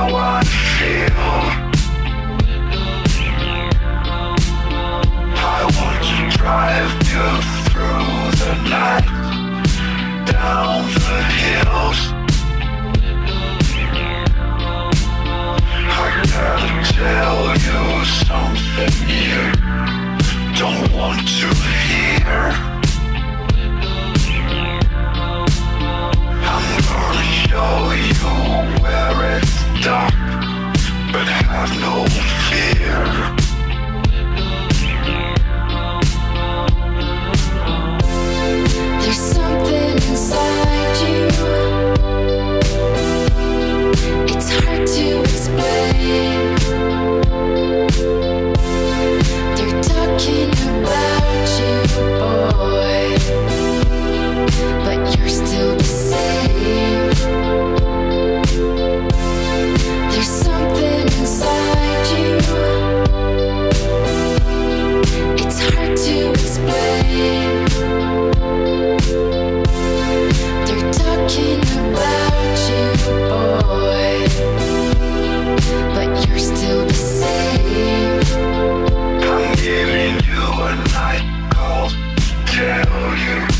how I feel. I want to drive you through the night, down the hills. I gotta tell you something you don't want to hear. I'm gonna show you where it's dark, but have no fear. There's something inside you. It's hard to explain. They're talking about you, boy, but you're still the same. There's something inside you. It's hard to explain. They're talking about you, boy, but you're still the same. I'm giving you a night call to tell you